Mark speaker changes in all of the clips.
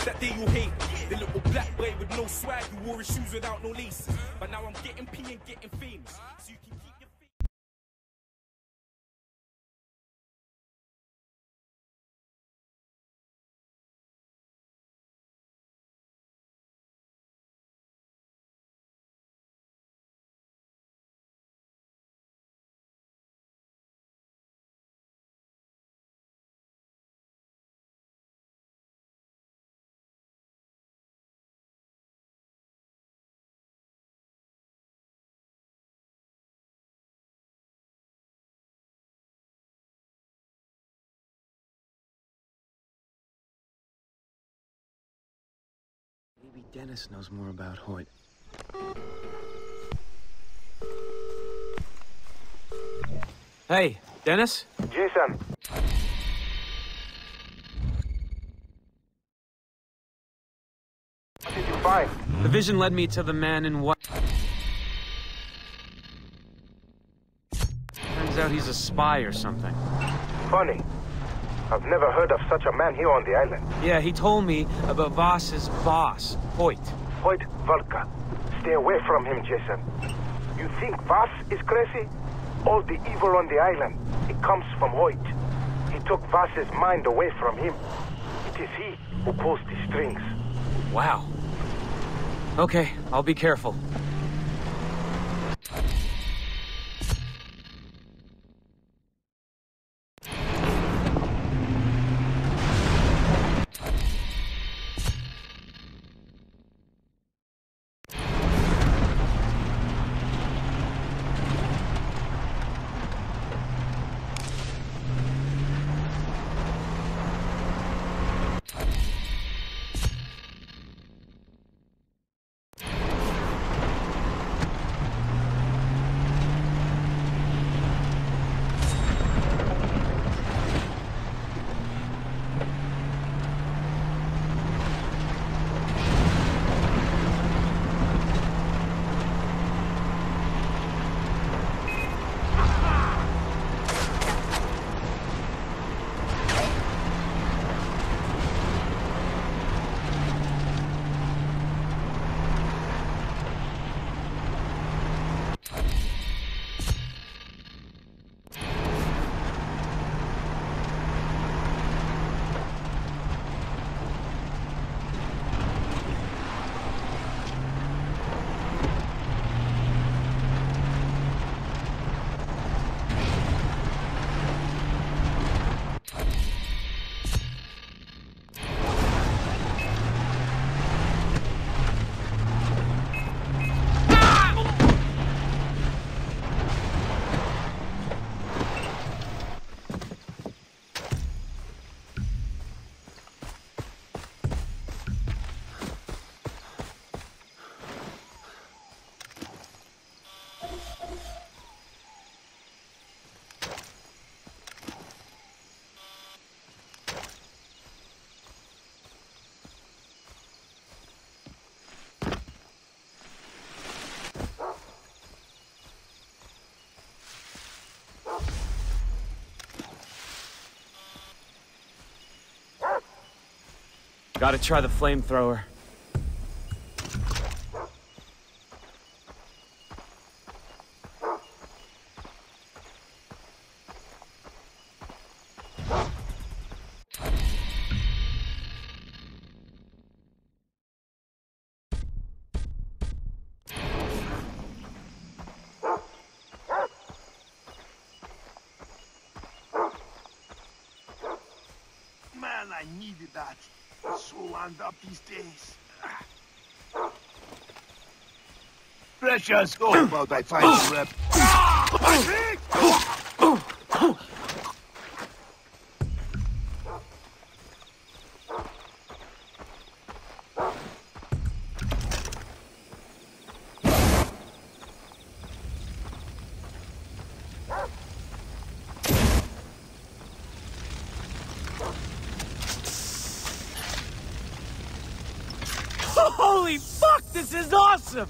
Speaker 1: that day you hate. The little black boy with no swag who wore his shoes without no laces. But now I'm getting P and getting famous, so you can keep your face.
Speaker 2: Maybe Dennis knows more about Hoyt. Hey, Dennis?
Speaker 3: Jason. What did you find?
Speaker 2: The vision led me to the man in white. Turns out he's a spy or something.
Speaker 3: Funny. I've never heard of such a man here on the island.
Speaker 2: Yeah, he told me about Voss's boss, Hoyt.
Speaker 3: Hoyt Volka. Stay away from him, Jason. You think Voss is crazy? All the evil on the island, it comes from Hoyt. He took Voss's mind away from him. It is he who pulls the strings.
Speaker 2: Wow. Okay, I'll be careful. Gotta try the flamethrower.
Speaker 4: Man, I needed that. So wound up these days. Precious hope about I find the rep.
Speaker 2: Holy fuck, this is awesome!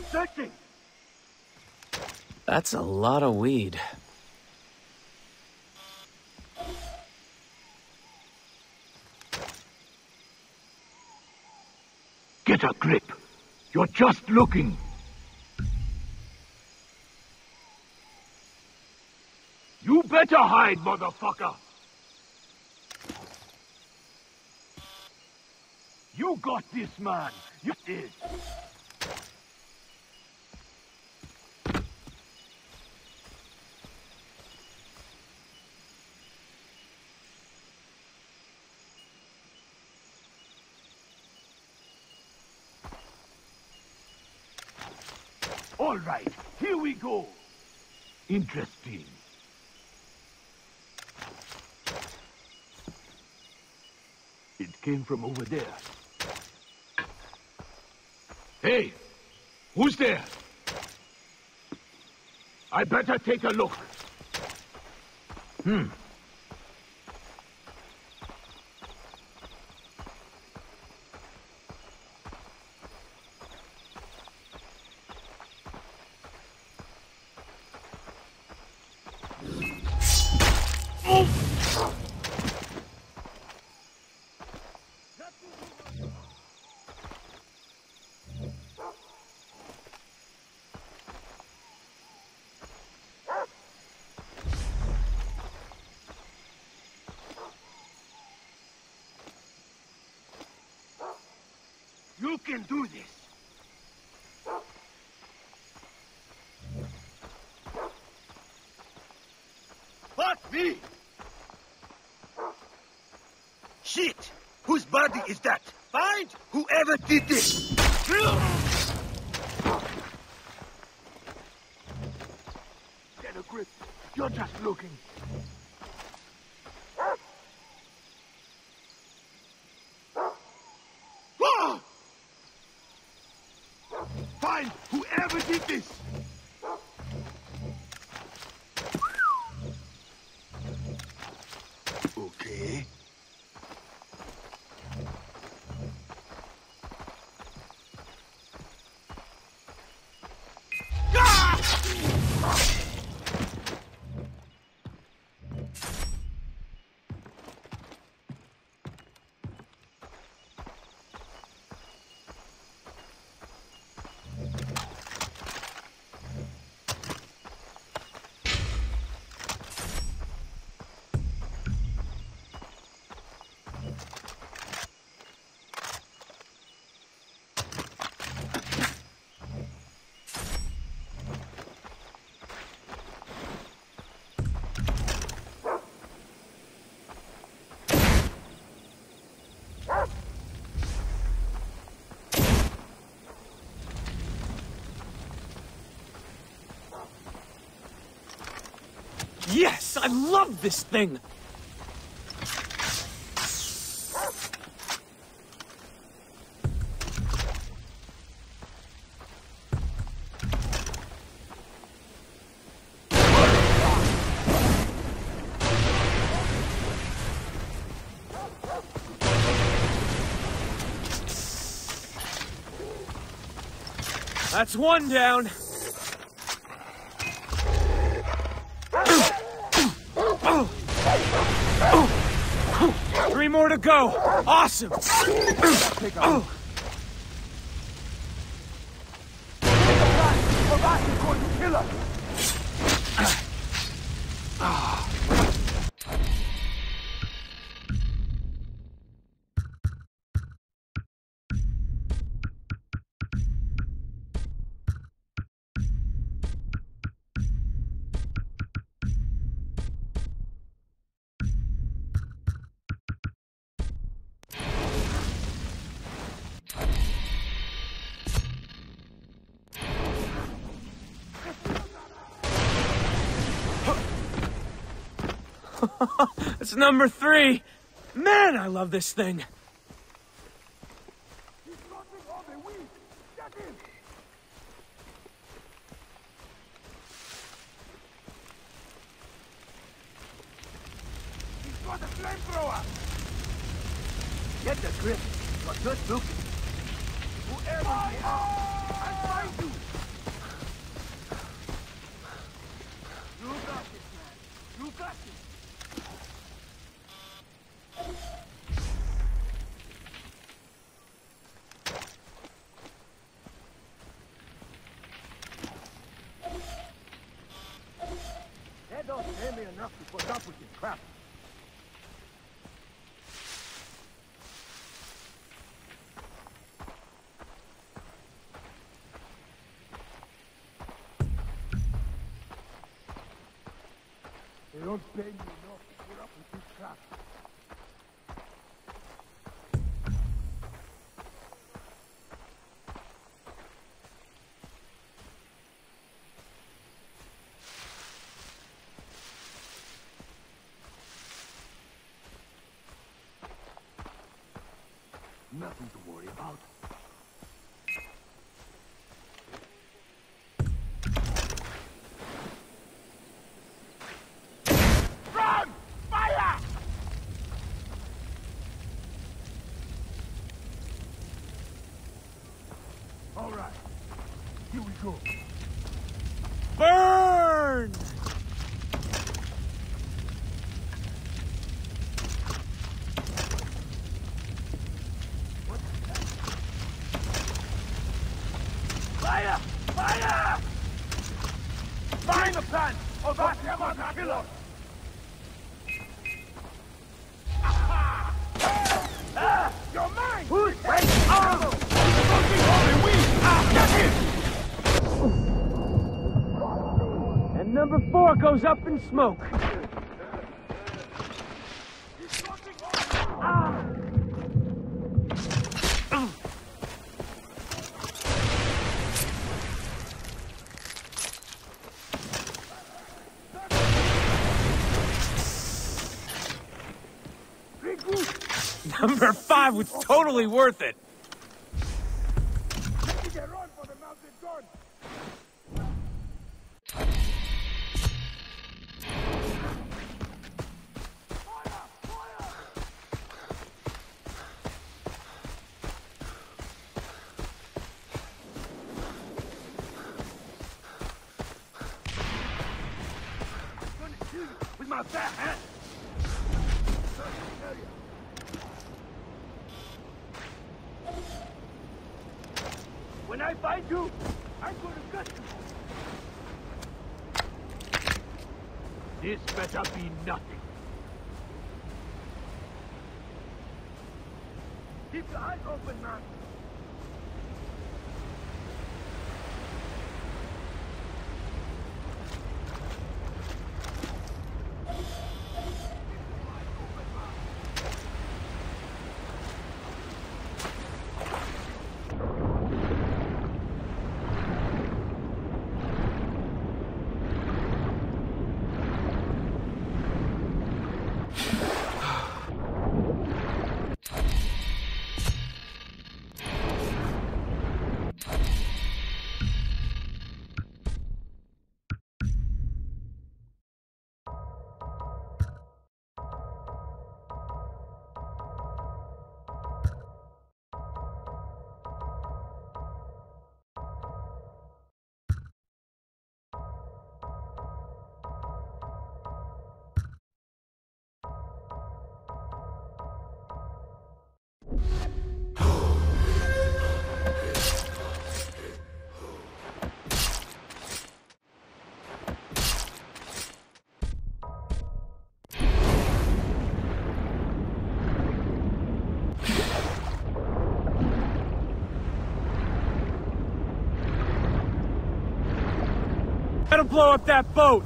Speaker 4: searching!
Speaker 2: That's a lot of weed.
Speaker 4: Get a grip. You're just looking. You better hide, motherfucker! You got this, man. You did. All right, here we go. Interesting. It came from over there. Hey, who's there? I better take a look. You can do this. Fuck me! Shit! Whose body is that? Find whoever did this! Get a grip. You're just looking. Find whoever did this! Okay.
Speaker 2: Yes! I love this thing! That's one down. Three more to go. Awesome. It's number 3. Man, I love this thing.
Speaker 4: He's got a flamethrower! Get the grip. You're just looking. Whoever they are, find you! You got this, man. You got this. That don't pay me enough to put up with this crap. They don't pay me enough to put up with this crap. Nothing to worry about. Run! Fire! All right. Here we go.
Speaker 2: Burn!
Speaker 4: Fire! Fire! Find the plan! Or that Emma's killer! You're mine! Who's ready? Oh!
Speaker 2: And number 4 goes up in smoke. Number 5 was totally worth it.
Speaker 4: Get run for the mounted gun! With my fat hat! When I find you, I'm gonna gut you. This better be nothing. Keep your eyes open, man.
Speaker 2: Gotta blow up that boat!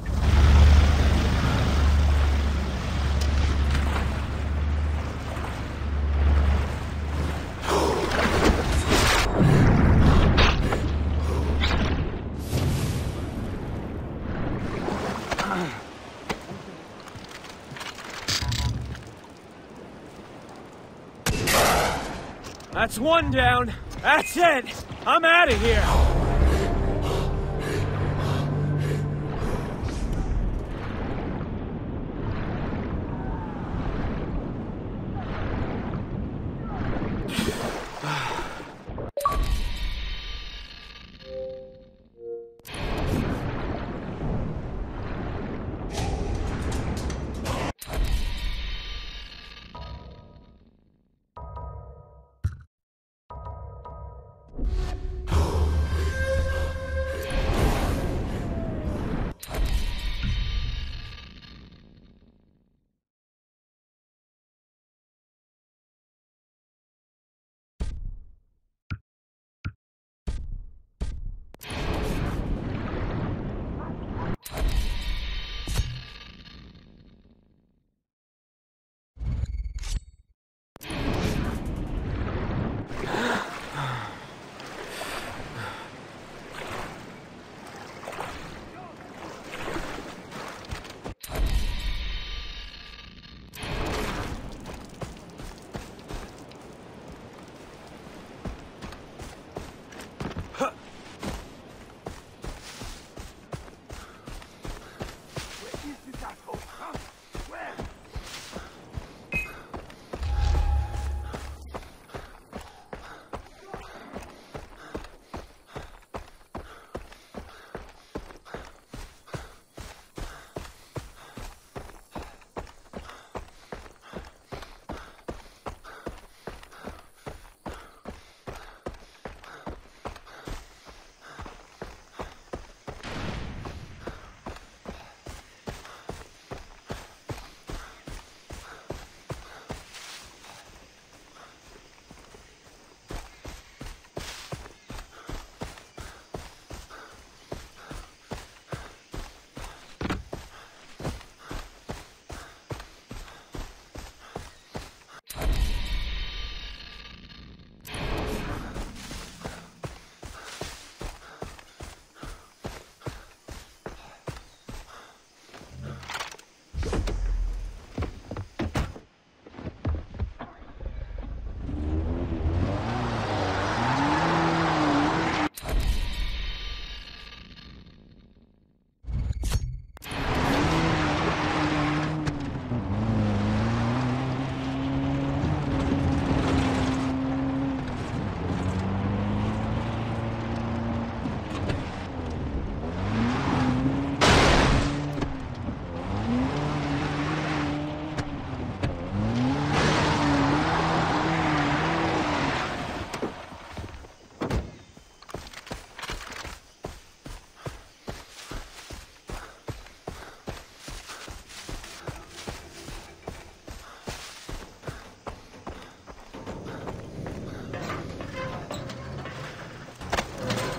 Speaker 2: That's one down. That's it. I'm out of here.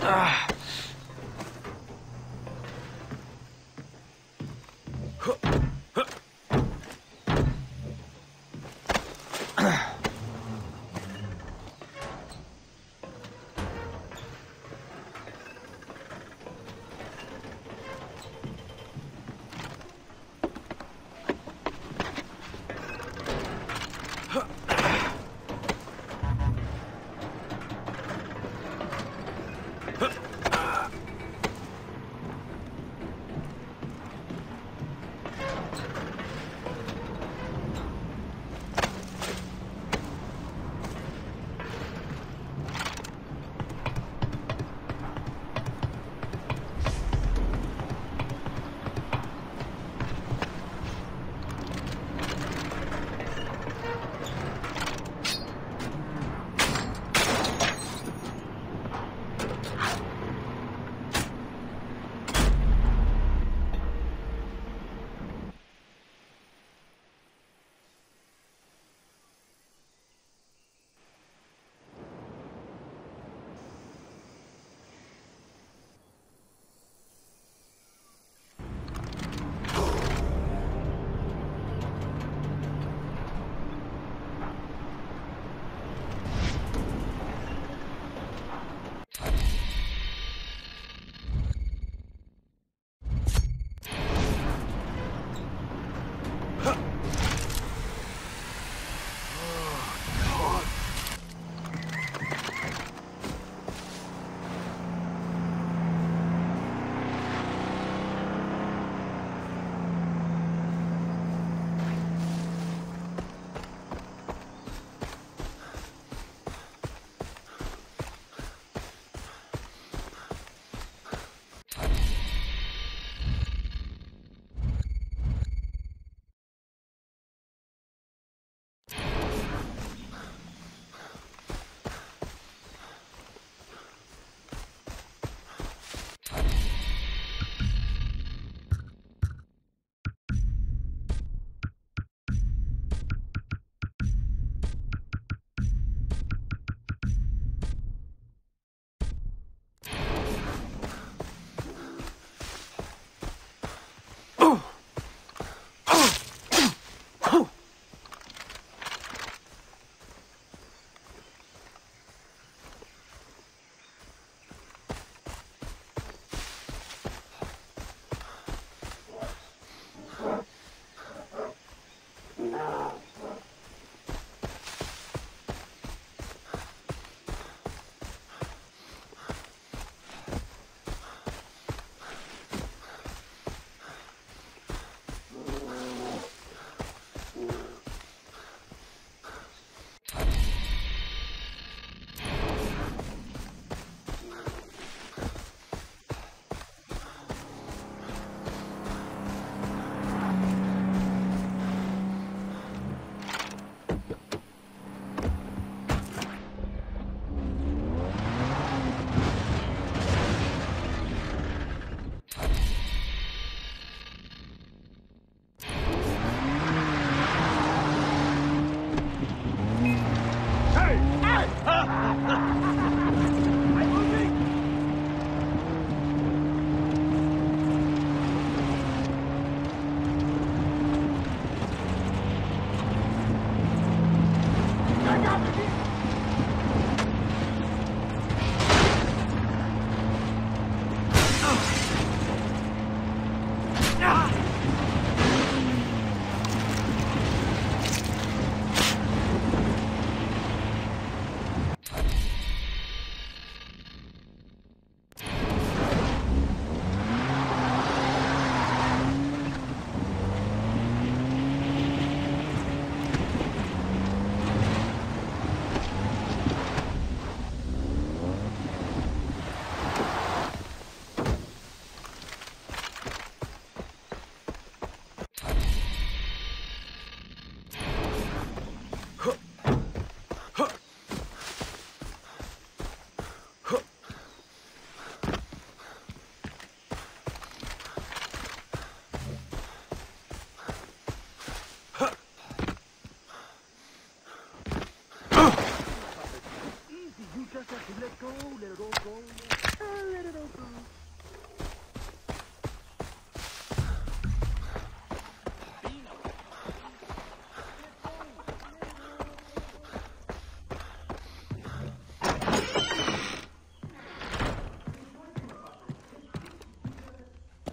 Speaker 4: Let go, let it all go.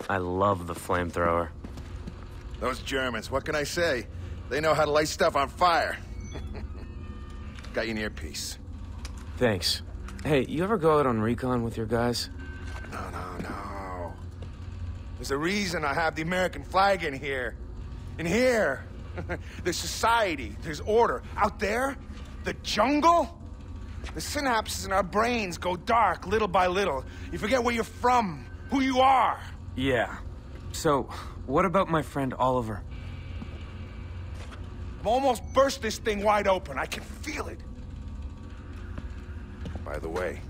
Speaker 2: I love the flamethrower.
Speaker 5: Those Germans, what can I say? They know how to light stuff on fire. Got you an earpiece.
Speaker 2: Thanks. Hey, you ever go out on recon with your guys?
Speaker 5: No. There's a reason I have the American flag in here. In here, there's society, there's order. Out there, the jungle, the synapses in our brains go dark little by little. You forget where you're from, who you are.
Speaker 2: Yeah. So, what about my friend Oliver?
Speaker 5: I've almost burst this thing wide open. I can feel it. By the way,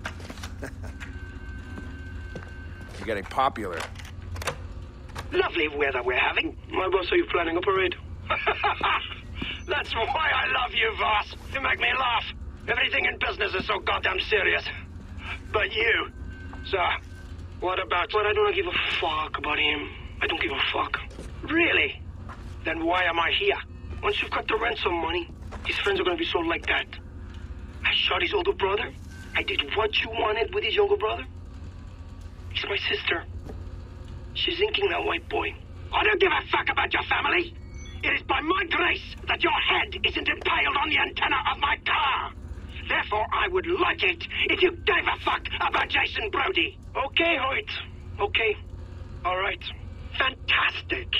Speaker 5: you're getting popular.
Speaker 6: Lovely weather we're having. My boss, are you planning a parade? That's why I love you, Voss. You make me laugh. Everything in business is so goddamn serious. But you, sir, what about what? I don't give a fuck about him. I don't give a fuck. Really? Then why am I here? Once you've got the ransom money, his friends are gonna be so like that. I shot his older brother. I did what you wanted with his younger brother. He's my sister. She's inking that white boy. I don't give a fuck about your family. It is by my grace that your head isn't impaled on the antenna of my car. Therefore, I would like it if you gave a fuck about Jason Brody. Okay, Hoyt. Okay. All right. Fantastic.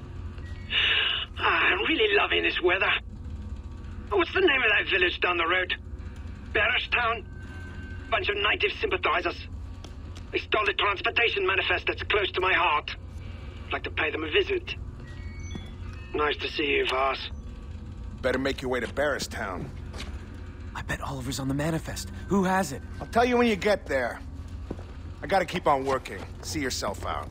Speaker 6: I'm really loving this weather. What's the name of that village down the road? Barristown? Bunch of native sympathizers. They stole a transportation manifest that's close to my heart. I'd like to pay them a visit. Nice to see you, Voss.
Speaker 5: Better make your way to Barristown.
Speaker 2: I bet Oliver's on the manifest. Who has it?
Speaker 5: I'll tell you when you get there. I gotta keep on working. See yourself out.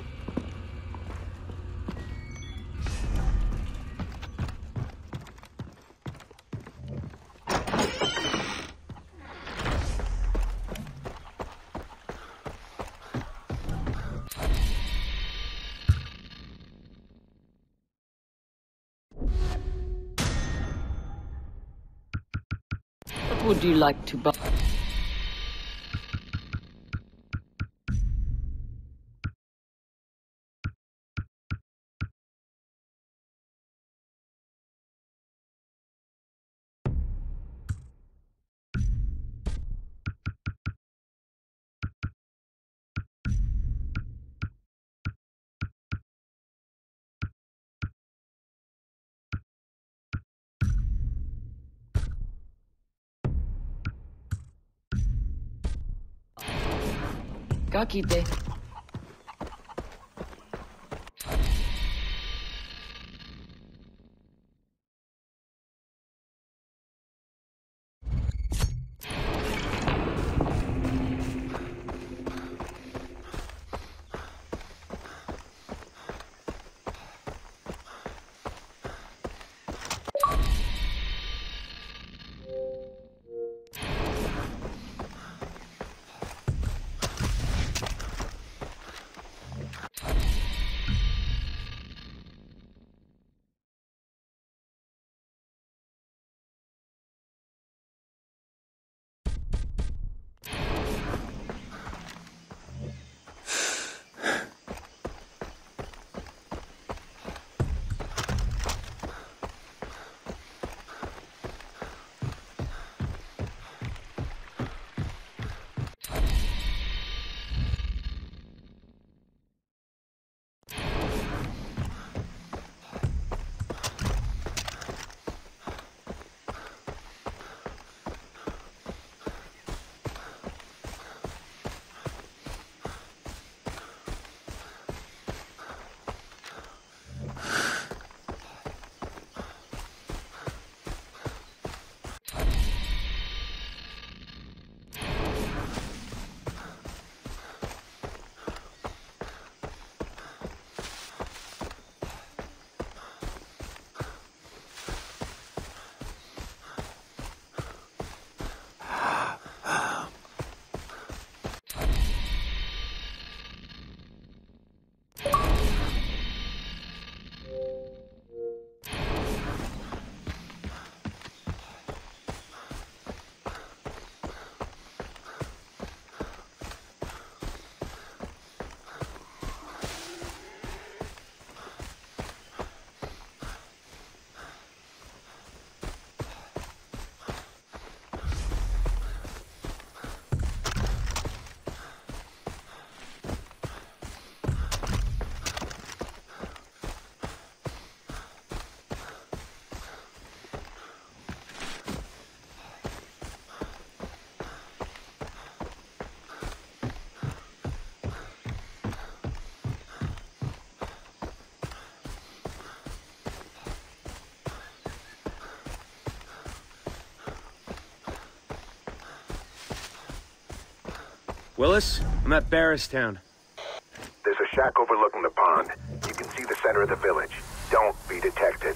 Speaker 7: What would you like to buy? Kakite.
Speaker 2: Willis, I'm at Barristown.
Speaker 3: There's a shack overlooking the pond. You can see the center of the village. Don't be detected.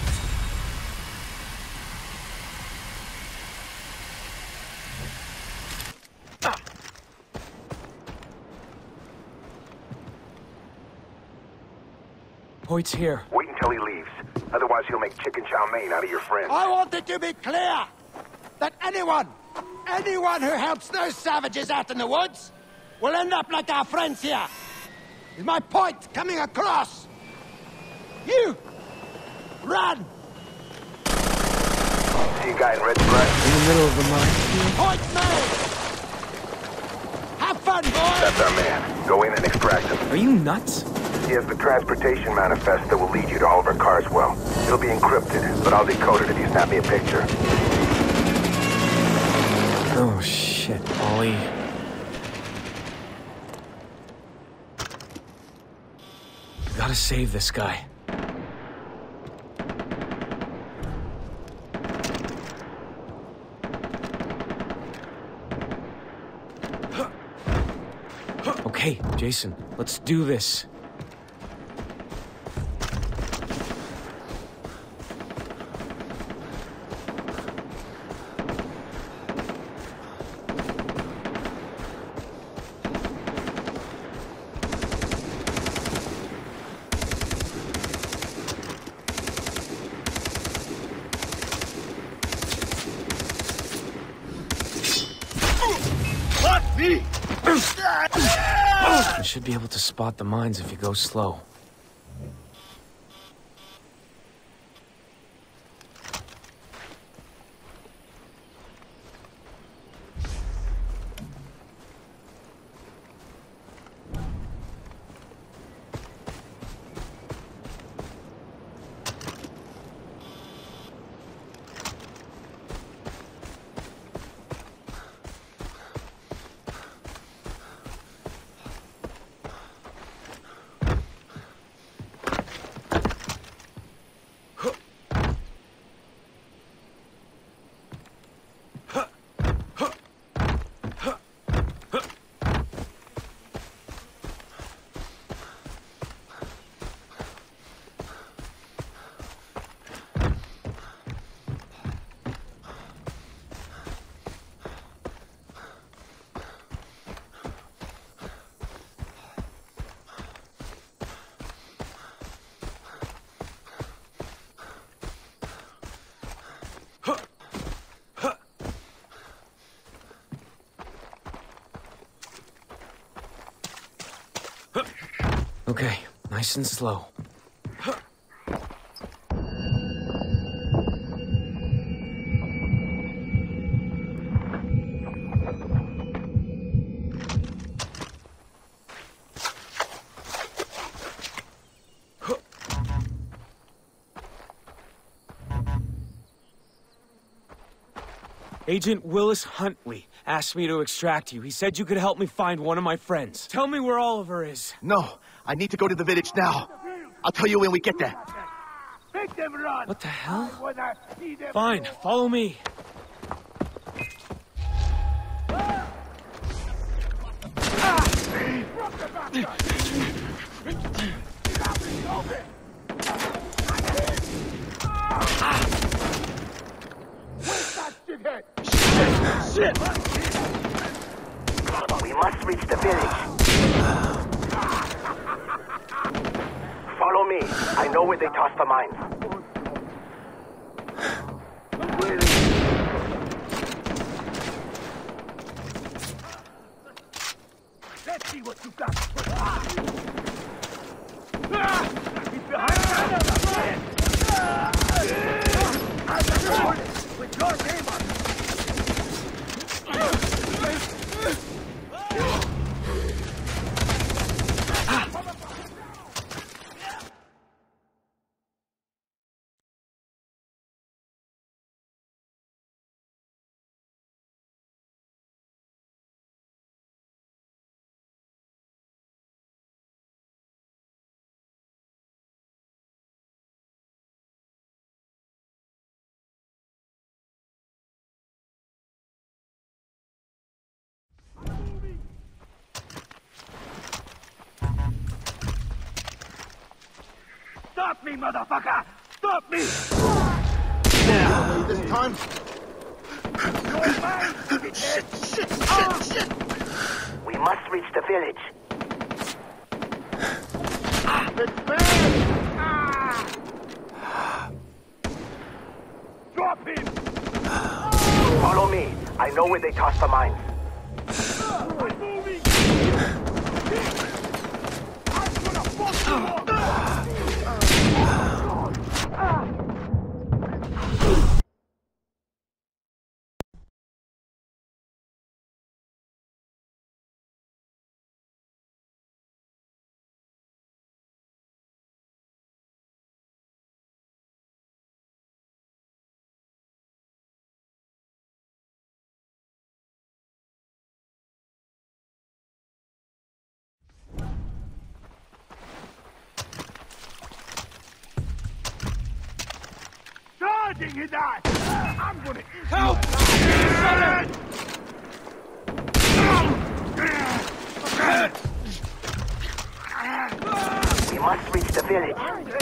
Speaker 2: Hoyt's here.
Speaker 3: Wait until he leaves. Otherwise, he'll make chicken chow mein out of your friends.
Speaker 8: I want it to be clear that anyone who helps those savages out in the woods will end up like our friends here. Is my point coming across? You! Run!
Speaker 3: See a guy in red stripe?
Speaker 2: In the middle of the mine.
Speaker 8: Point made! Have fun, boys!
Speaker 3: That's our man. Go in and extract him.
Speaker 2: Are you nuts?
Speaker 3: He has the transportation manifest that will lead you to Oliver Carswell. It'll be encrypted, but I'll decode it if you snap me a picture.
Speaker 2: Oh, shit, Ollie. Gotta save this guy. Okay, Jason, let's do this. I should be able to spot the mines if you go slow. Okay, nice and slow. Agent Willis Huntley asked me to extract you. He said you could help me find one of my friends. Tell me where Oliver is.
Speaker 4: No, I need to go to the village now. I'll tell you when we get there.
Speaker 8: Make them run!
Speaker 2: What the hell?
Speaker 8: I wanna see them
Speaker 2: Fine, follow me.
Speaker 8: Shit!
Speaker 3: We must reach the village. Follow me. I know where they toss the mines.
Speaker 8: Let's see what you got. He's behind with your name on it.
Speaker 4: Stop me, motherfucker! Stop me!
Speaker 8: This time?
Speaker 4: You're mine! Shit!
Speaker 3: We must reach the village.
Speaker 4: It's bad! Drop him!
Speaker 3: Follow me. I know where they toss the mines.
Speaker 4: I'm moving! I'm gonna fuck you up! Charging his ass! I'm gonna eat
Speaker 2: Help!
Speaker 3: We must reach the village.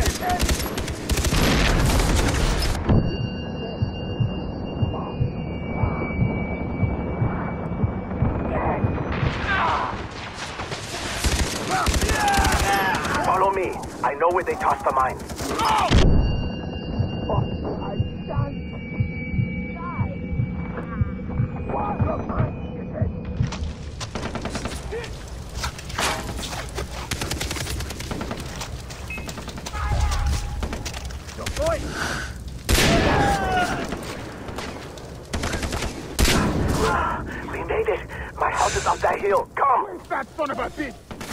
Speaker 3: Follow me. I know where they toss the mines. We made it. My house is up that hill. Come.
Speaker 4: That son of a bitch!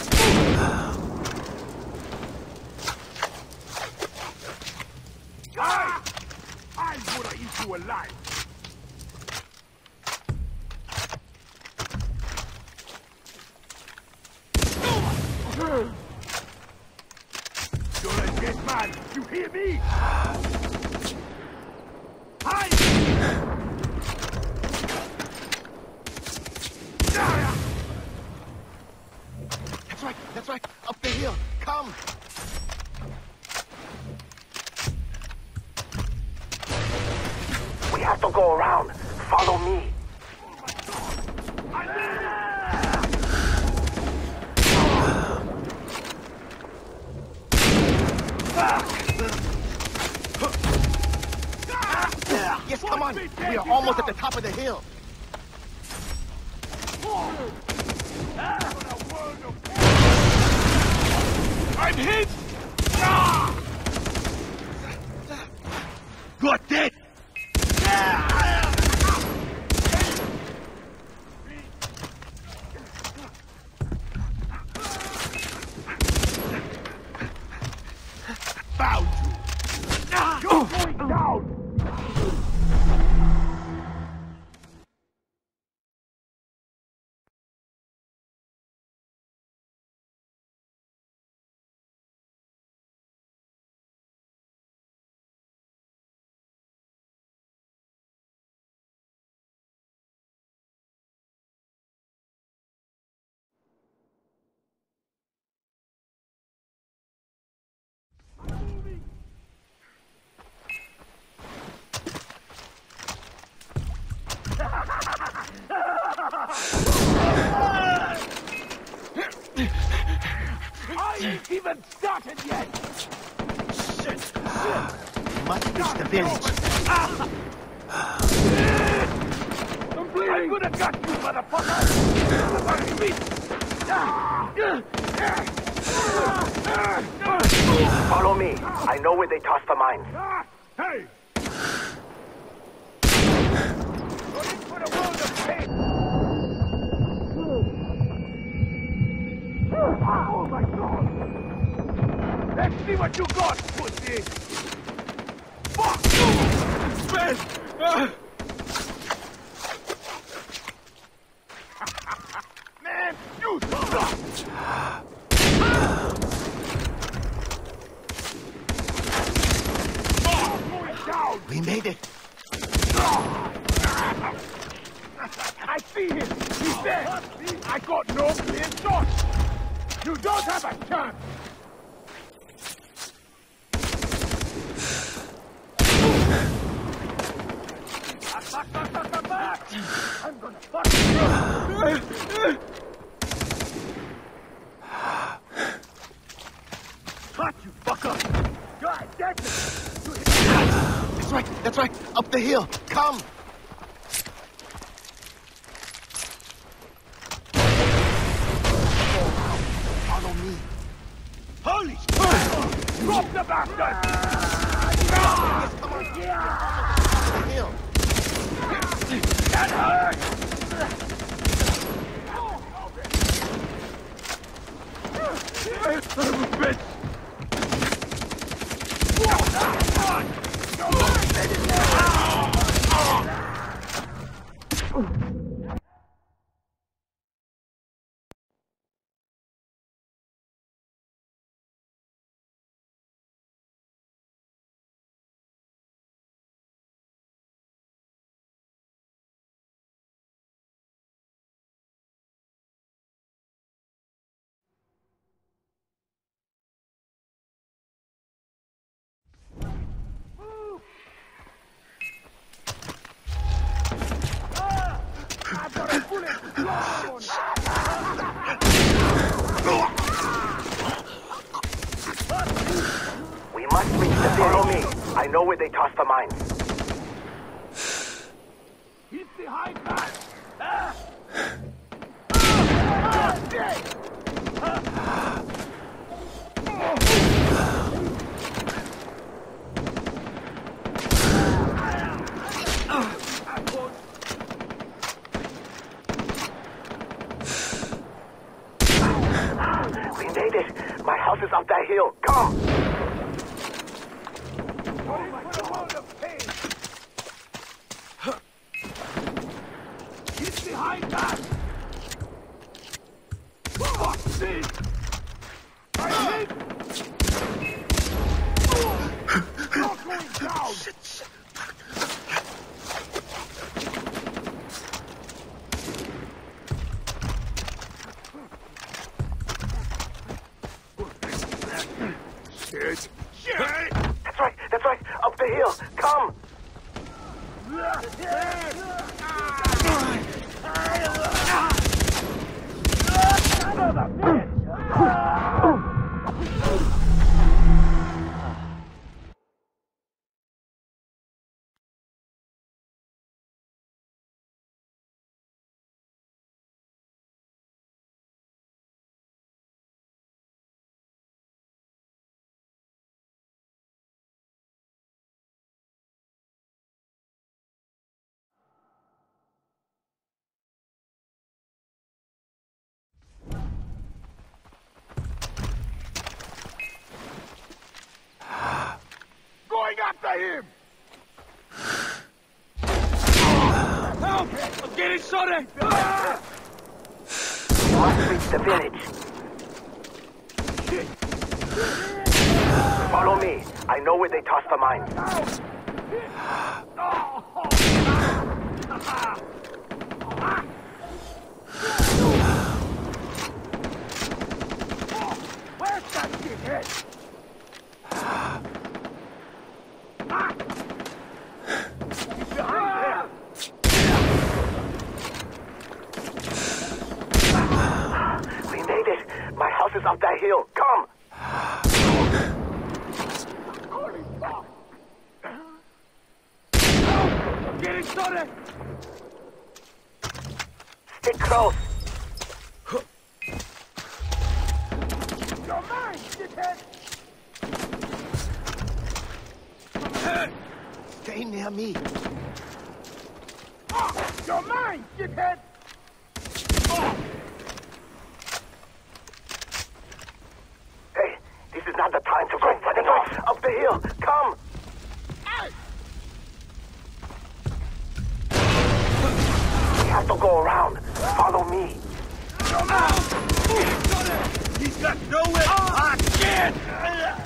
Speaker 4: I'm gonna eat you alive! You're a dead man! You hear me? Hide!
Speaker 8: That's right. Up the hill. Come.
Speaker 3: We have to go around. Follow me.
Speaker 8: Yes, come on. We are almost at the top of the hill.
Speaker 4: I'm hit! Got it! Found you! You're going down! I ain't even started yet! Shit!
Speaker 8: Must reach the village.
Speaker 4: I'm bleeding! I could have got you, motherfucker!
Speaker 3: Follow me. I know where they toss the mines.
Speaker 4: Hey! You're in for the world of pain! Oh my God! Let's see what you got, pussy! Fuck you!
Speaker 2: Ben!
Speaker 4: Man, you suck! Going down!
Speaker 8: We made it.
Speaker 4: I see him! He's there! I got no clear shot! You don't have a chance! Back! I'm gonna fuck you! Caught you, fucker! God, that's it!
Speaker 8: That's right, up the hill. Come! Follow me.
Speaker 4: Holy shit! Drop the bastard!
Speaker 8: Come on, up the hill.
Speaker 4: That hurt! Son of a bitch!
Speaker 3: We must reach the follow me. I know where they tossed the mine.
Speaker 4: He's behind us!
Speaker 3: We made it. My house is up that hill. Come!
Speaker 4: He's behind us! Fuck this! I hate... You're going down! Shit! Shit!
Speaker 3: That's right. Up the hill. Come!
Speaker 4: Going after him! Help! I'm getting shot at!
Speaker 3: We must reach the village. Follow me. I know where they tossed the mine.
Speaker 4: Where's that shithead? He's behind there!
Speaker 3: We made it. My house is up that hill. Come!
Speaker 4: Holy fuck! I'm getting shot at!
Speaker 3: Stick close.
Speaker 4: You're mine, shithead!
Speaker 8: Stay near me.
Speaker 4: You're mine, shithead!
Speaker 3: Hey, this is not the time to go running off. Up the hill. Come! We have to go around. Follow me.
Speaker 4: He's got nowhere! Ah, shit!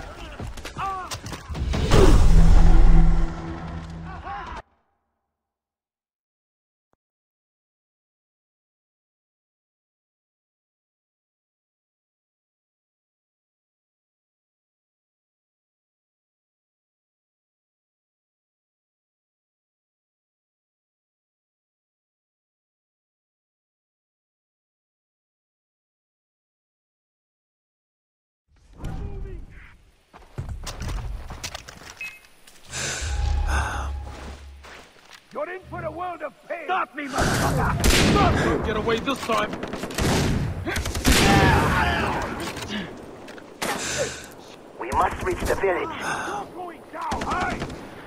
Speaker 4: world of pain! Stop me, motherfucker!
Speaker 2: Don't get away this time!
Speaker 3: We must reach the village.
Speaker 4: You're going down! Hey!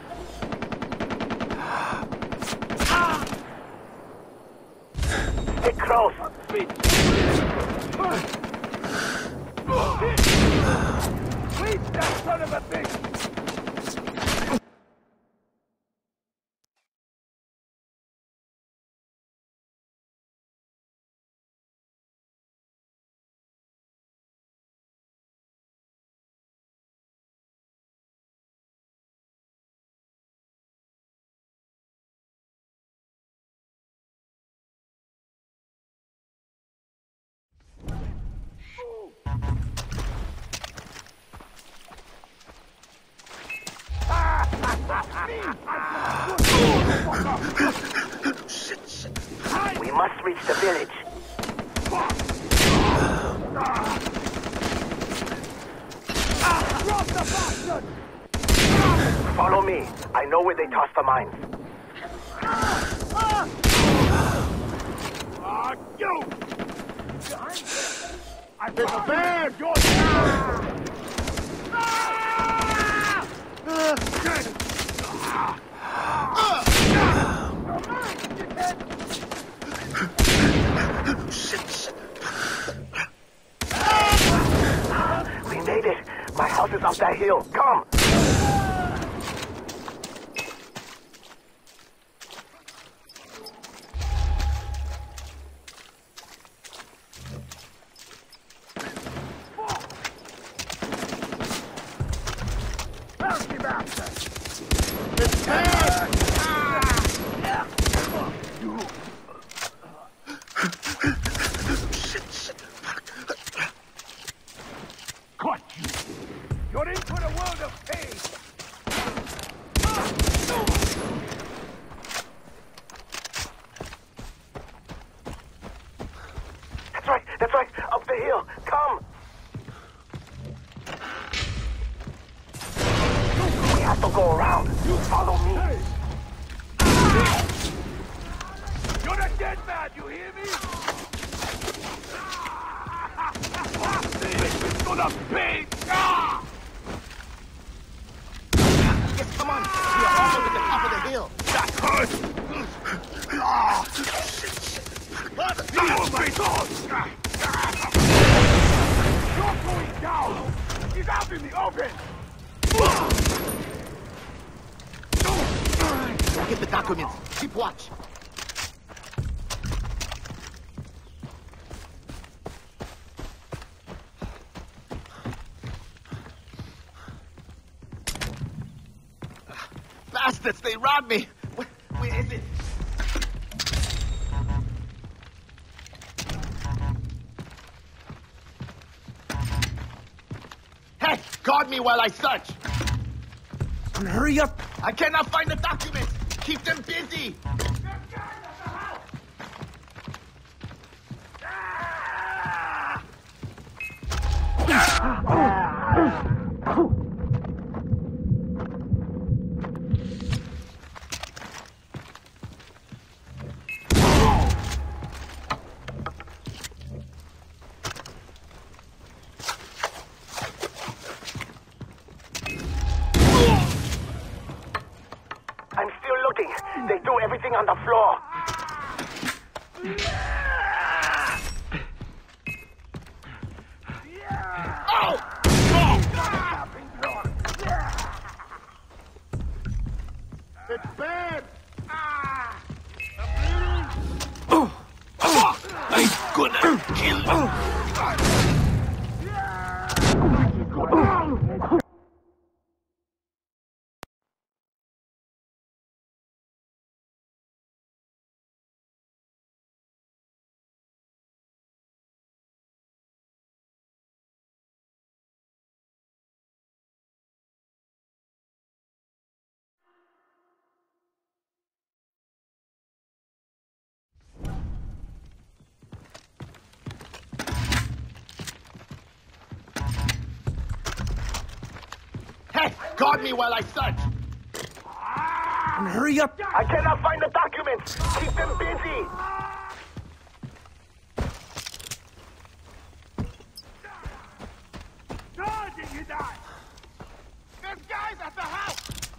Speaker 3: Get close.
Speaker 4: Beat that son of a bitch!
Speaker 3: We must reach the village.
Speaker 4: Drop the bastard!
Speaker 3: Follow me. I know where they toss the mines.
Speaker 4: You! I've been prepared! You're down!
Speaker 3: We made it. My house is up that hill. Come.
Speaker 4: Bouncy bastard! Caught you! You're in for the world of pain!
Speaker 3: That's right. Up the hill. Come. We have to go around. You follow me.
Speaker 4: You're a dead man, you hear me? This is gonna pay!
Speaker 8: Yes, come on. We are almost at the top of the hill.
Speaker 4: That hurts! You're going down! He's out in the open!
Speaker 8: Get the documents. Keep watch. Bastards, they robbed me. Where is it? Hey, guard me while I search.
Speaker 2: Hurry up!
Speaker 8: I cannot find the documents. Keep them busy.
Speaker 3: I'm still looking. They threw everything on the floor.
Speaker 4: It's bad!
Speaker 2: I'm gonna kill you!
Speaker 8: Hey, guard me while I search.
Speaker 2: Hurry up!
Speaker 3: I cannot find the documents! Keep them busy!
Speaker 4: God, did you die? There's guys at the house!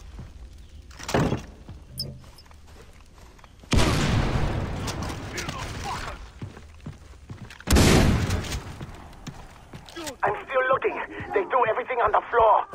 Speaker 3: I'm still looking. They threw everything on the floor.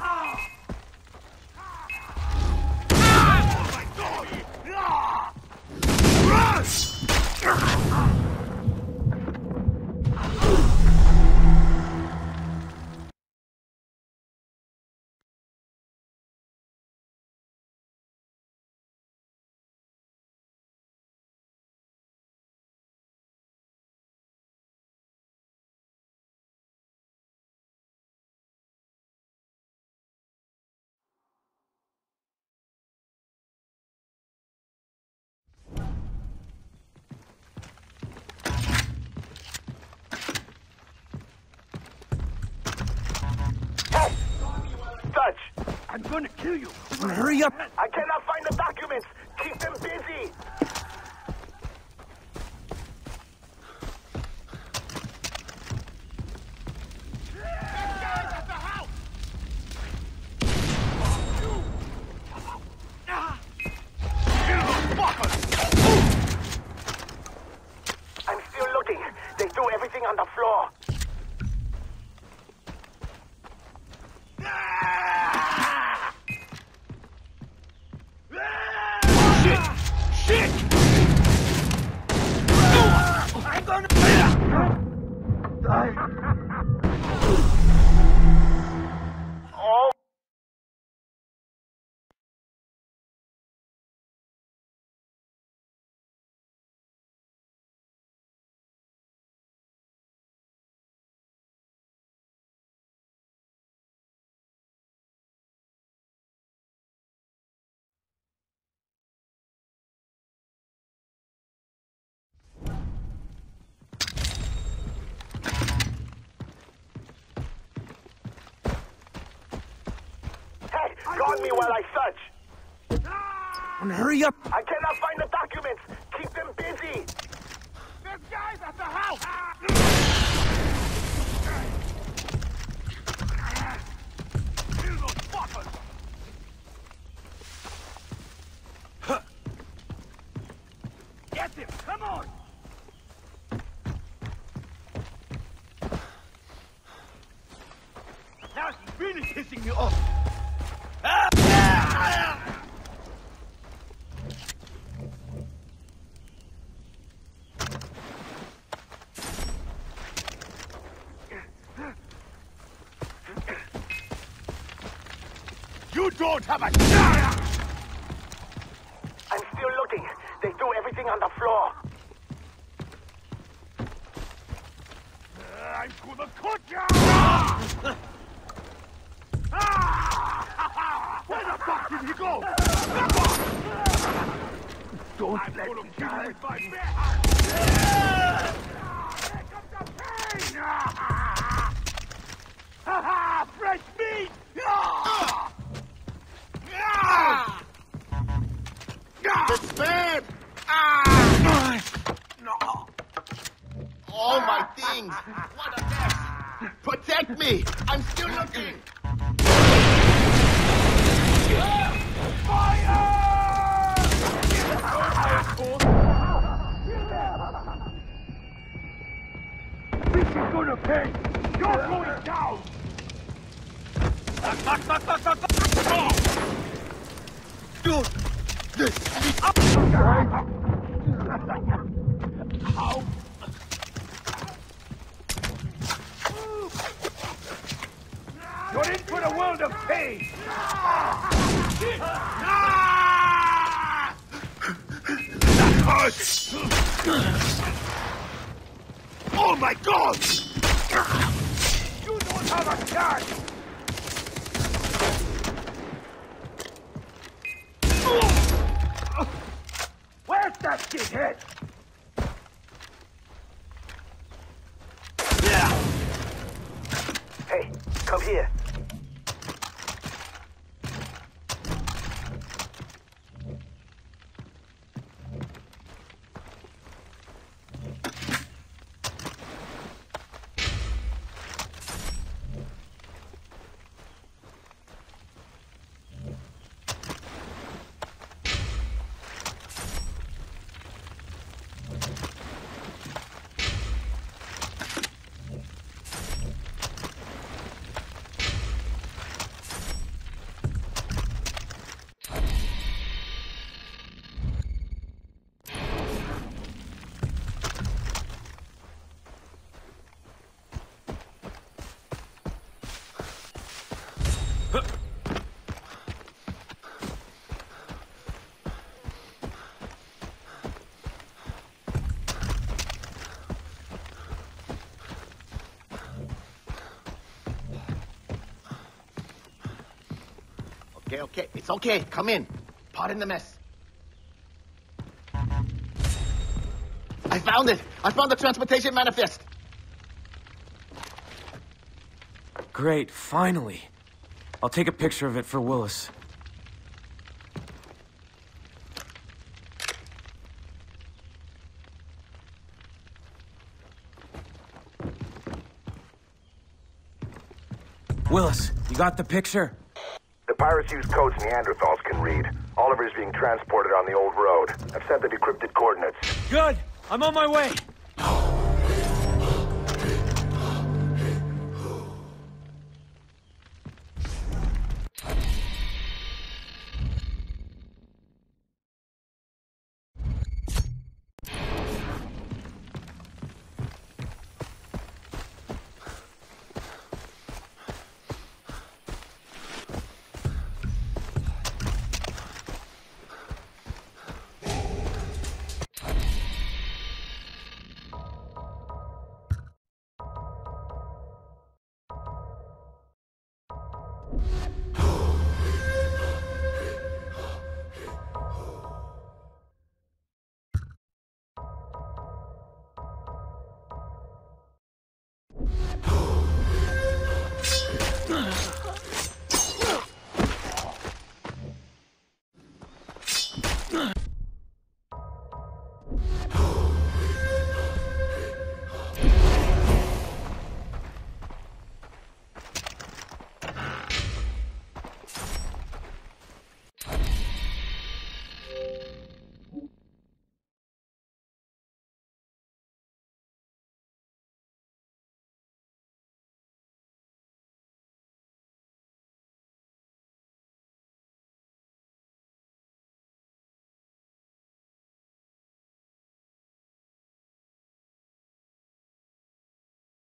Speaker 4: I'm gonna kill you!
Speaker 2: Hurry up!
Speaker 3: I cannot find the documents! Keep them busy! I'm still looking. They threw everything on the floor. Guard me while I search.
Speaker 2: Hurry up!
Speaker 3: I cannot find the documents. Keep them busy.
Speaker 4: There's guys at the house! Kill those fuckers! Get him! Come on! Now he's really pissing me off! You don't have a...
Speaker 3: I'm still looking. They threw everything on the floor.
Speaker 4: I'm gonna cut ya! Where the fuck did he go? Don't let me die. With my Here comes the pain! Fresh meat!
Speaker 8: It's bad! No! All my things! What a mess! Protect me! I'm still looking!
Speaker 4: This is gonna pay! You're going down!
Speaker 8: Dude! This is up!
Speaker 4: How? You're in for the world of pain! That hurts! Oh my God! You don't have a chance! Where's that shithead?
Speaker 3: Hey, come here.
Speaker 9: Okay, okay. It's okay. Come in. Pardon the mess. I found it. I found the transportation manifest.
Speaker 2: Great, finally. I'll take a picture of it for Willis. Willis, you got the picture?
Speaker 3: The pirates use codes Neanderthals can read. Oliver's being transported on the old road. I've sent the decrypted coordinates.
Speaker 2: Good! I'm on my way!